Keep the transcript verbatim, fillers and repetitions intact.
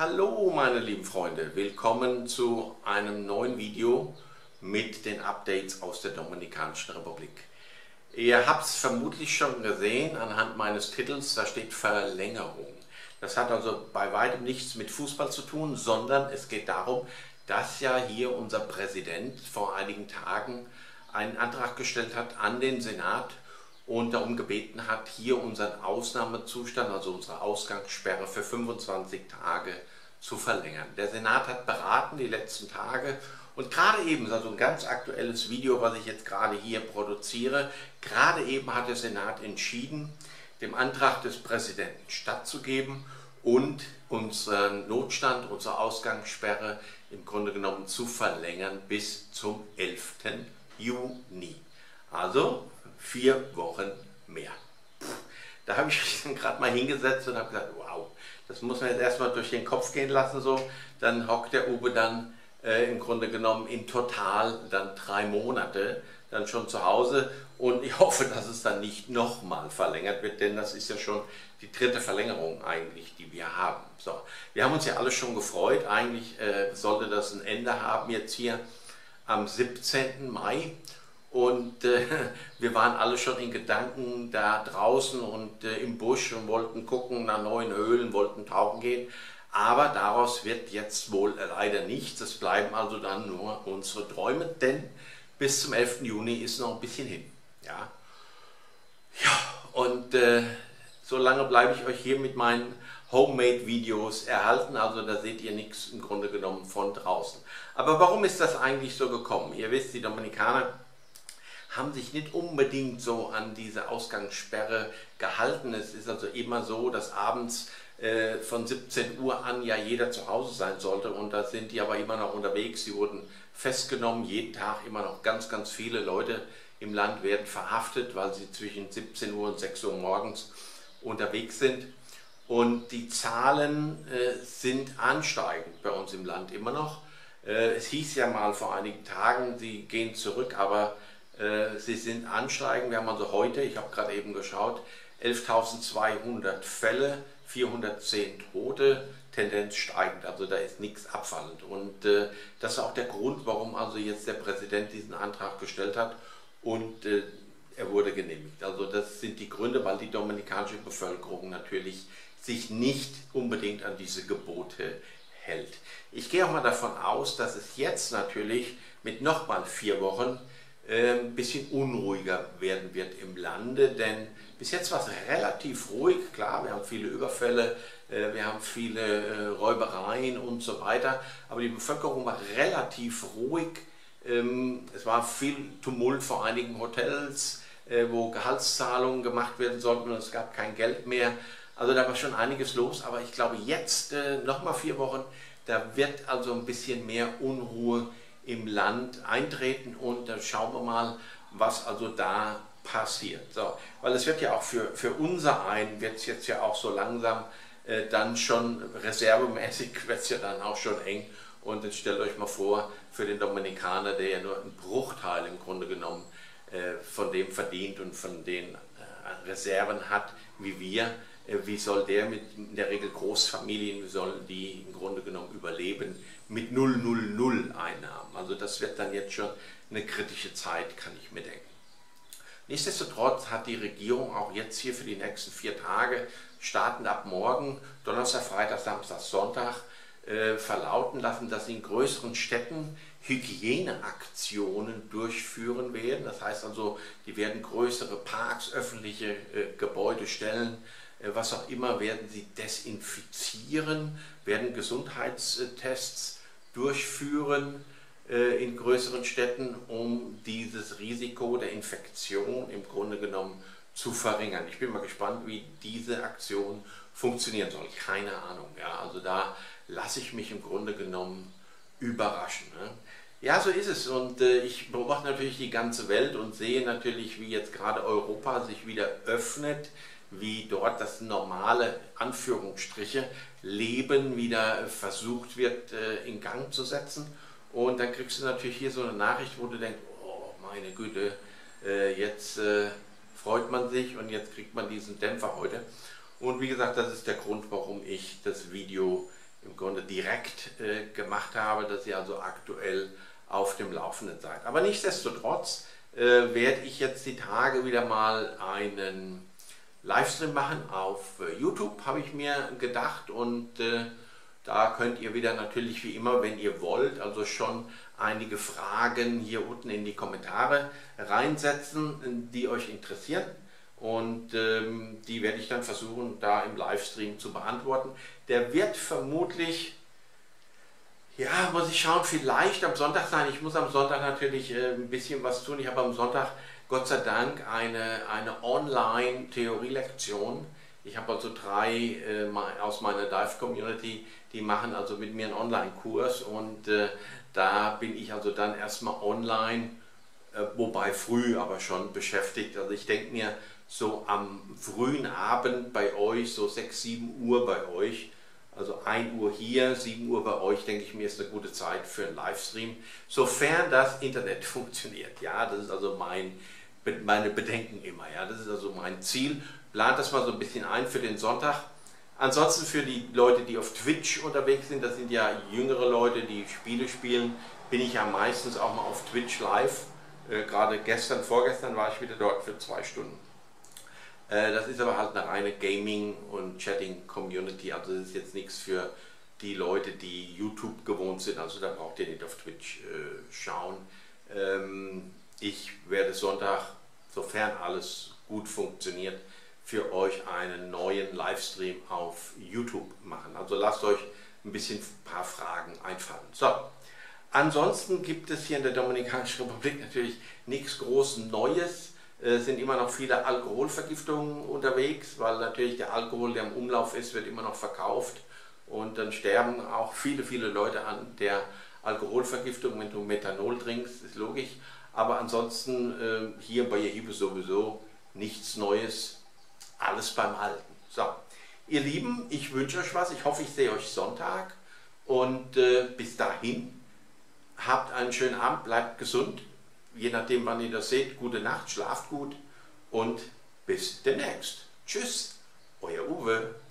Hallo meine lieben Freunde, willkommen zu einem neuen Video mit den Updates aus der Dominikanischen Republik. Ihr habt es vermutlich schon gesehen anhand meines Titels, da steht Verlängerung. Das hat also bei weitem nichts mit Fußball zu tun, sondern es geht darum, dass ja hier unser Präsident vor einigen Tagen einen Antrag gestellt hat an den Senat und darum gebeten hat, hier unseren Ausnahmezustand, also unsere Ausgangssperre für fünfundzwanzig Tage zu verlängern. Der Senat hat beraten die letzten Tage und gerade eben, also ein ganz aktuelles Video, was ich jetzt gerade hier produziere, gerade eben hat der Senat entschieden, dem Antrag des Präsidenten stattzugeben und unseren Notstand, unsere Ausgangssperre im Grunde genommen zu verlängern bis zum elften Juni. Also vier Wochen mehr. Da habe ich mich dann gerade mal hingesetzt und habe gesagt, wow, das muss man jetzt erstmal durch den Kopf gehen lassen. So. Dann hockt der Uwe dann äh, im Grunde genommen in total dann drei Monate dann schon zu Hause und ich hoffe, dass es dann nicht nochmal verlängert wird, denn das ist ja schon die dritte Verlängerung eigentlich, die wir haben. So, wir haben uns ja alle schon gefreut, eigentlich äh, sollte das ein Ende haben jetzt hier am siebzehnten Mai. Und äh, wir waren alle schon in Gedanken da draußen und äh, im Busch und wollten gucken nach neuen Höhlen, wollten tauchen gehen. Aber daraus wird jetzt wohl leider nichts. Es bleiben also dann nur unsere Träume, denn bis zum elften Juni ist noch ein bisschen hin. Ja, ja und äh, so lange bleibe ich euch hier mit meinen Homemade-Videos erhalten. Also da seht ihr nichts im Grunde genommen von draußen. Aber warum ist das eigentlich so gekommen? Ihr wisst, die Dominikaner haben sich nicht unbedingt so an diese Ausgangssperre gehalten. Es ist also immer so, dass abends äh, von siebzehn Uhr an ja jeder zu Hause sein sollte und da sind die aber immer noch unterwegs. Sie wurden festgenommen, jeden Tag immer noch ganz, ganz viele Leute im Land werden verhaftet, weil sie zwischen siebzehn Uhr und sechs Uhr morgens unterwegs sind. Und die Zahlen äh, sind ansteigend bei uns im Land immer noch. Äh, es hieß ja mal vor einigen Tagen, sie gehen zurück, aber sie sind ansteigend. Wir haben also heute, ich habe gerade eben geschaut, elftausendzweihundert Fälle, vierhundertzehn Tote, Tendenz steigend, also da ist nichts abfallend. Und äh, das ist auch der Grund, warum also jetzt der Präsident diesen Antrag gestellt hat und äh, er wurde genehmigt. Also das sind die Gründe, weil die dominikanische Bevölkerung natürlich sich nicht unbedingt an diese Gebote hält. Ich gehe auch mal davon aus, dass es jetzt natürlich mit nochmal vier Wochen ein bisschen unruhiger werden wird im Lande, denn bis jetzt war es relativ ruhig, klar, wir haben viele Überfälle, wir haben viele Räubereien und so weiter, aber die Bevölkerung war relativ ruhig, es war viel Tumult vor einigen Hotels, wo Gehaltszahlungen gemacht werden sollten und es gab kein Geld mehr, also da war schon einiges los, aber ich glaube jetzt nochmal vier Wochen, da wird also ein bisschen mehr Unruhe im Land eintreten und dann schauen wir mal, was also da passiert. So, weil es wird ja auch für, für unser einen, wird es jetzt ja auch so langsam äh, dann schon reservemäßig, wird es ja dann auch schon eng und jetzt stellt euch mal vor, für den Dominikaner, der ja nur einen Bruchteil im Grunde genommen äh, von dem verdient und von den äh, Reserven hat, wie wir, äh, wie soll der mit in der Regel Großfamilien, wie sollen die im Grunde genommen überleben, mit null null null Einnahmen. Also das wird dann jetzt schon eine kritische Zeit, kann ich mir denken. Nichtsdestotrotz hat die Regierung auch jetzt hier für die nächsten vier Tage, startend ab morgen, Donnerstag, Freitag, Samstag, Sonntag, äh, verlauten lassen, dass sie in größeren Städten Hygieneaktionen durchführen werden. Das heißt also, die werden größere Parks, öffentliche äh, Gebäude stellen, äh, was auch immer, werden sie desinfizieren, werden Gesundheitstests durchführen äh, in größeren Städten, um dieses Risiko der Infektion im Grunde genommen zu verringern. Ich bin mal gespannt, wie diese Aktion funktionieren soll. Keine Ahnung. Ja, also da lasse ich mich im Grunde genommen überraschen. Ne? Ja, so ist es. Und äh, ich beobachte natürlich die ganze Welt und sehe natürlich, wie jetzt gerade Europa sich wieder öffnet, wie dort das normale, Anführungsstriche, Leben wieder versucht wird äh, in Gang zu setzen. Und dann kriegst du natürlich hier so eine Nachricht, wo du denkst, oh meine Güte, äh, jetzt äh, freut man sich und jetzt kriegt man diesen Dämpfer heute. Und wie gesagt, das ist der Grund, warum ich das Video im Grunde direkt äh, gemacht habe, dass ihr also aktuell auf dem Laufenden seid. Aber nichtsdestotrotz äh, werde ich jetzt die Tage wieder mal einen Livestream machen auf äh, YouTube, habe ich mir gedacht, und äh, da könnt ihr wieder natürlich wie immer, wenn ihr wollt, also schon einige Fragen hier unten in die Kommentare reinsetzen, die euch interessieren. Und ähm, die werde ich dann versuchen, da im Livestream zu beantworten. Der wird vermutlich, ja, muss ich schauen, vielleicht am Sonntag sein. Ich muss am Sonntag natürlich äh, ein bisschen was tun. Ich habe am Sonntag, Gott sei Dank, eine, eine Online-Theorie-Lektion. Ich habe also drei äh, aus meiner Dive-Community, die machen also mit mir einen Online-Kurs, und äh, da bin ich also dann erstmal online, äh, wobei früh aber schon beschäftigt. Also ich denke mir, so am frühen Abend bei euch, so sechs, sieben Uhr bei euch, also ein Uhr hier, sieben Uhr bei euch, denke ich mir, ist eine gute Zeit für einen Livestream, sofern das Internet funktioniert. Ja, das ist also mein, meine Bedenken immer. Ja, das ist also mein Ziel. Plant das mal so ein bisschen ein für den Sonntag. Ansonsten für die Leute, die auf Twitch unterwegs sind, das sind ja jüngere Leute, die Spiele spielen, bin ich ja meistens auch mal auf Twitch live. Äh, gerade gestern, vorgestern war ich wieder dort für zwei Stunden. Äh, das ist aber halt eine reine Gaming- und Chatting-Community, also das ist jetzt nichts für die Leute, die YouTube gewohnt sind, also da braucht ihr nicht auf Twitch äh, schauen. Ähm, ich werde Sonntag, sofern alles gut funktioniert, für euch einen neuen Livestream auf YouTube machen. Also lasst euch ein bisschen ein paar Fragen einfallen. So, ansonsten gibt es hier in der Dominikanischen Republik natürlich nichts groß Neues. Es sind immer noch viele Alkoholvergiftungen unterwegs, weil natürlich der Alkohol, der im Umlauf ist, wird immer noch verkauft, und dann sterben auch viele, viele Leute an der Alkoholvergiftung, wenn du Methanol trinkst, ist logisch. Aber ansonsten äh, hier bei Jehibe sowieso nichts Neues. Alles beim Alten. So, ihr Lieben, ich wünsche euch was. Ich hoffe, ich sehe euch Sonntag. Und äh, bis dahin, habt einen schönen Abend, bleibt gesund. Je nachdem, wann ihr das seht, gute Nacht, schlaft gut und bis demnächst. Tschüss, euer Uwe.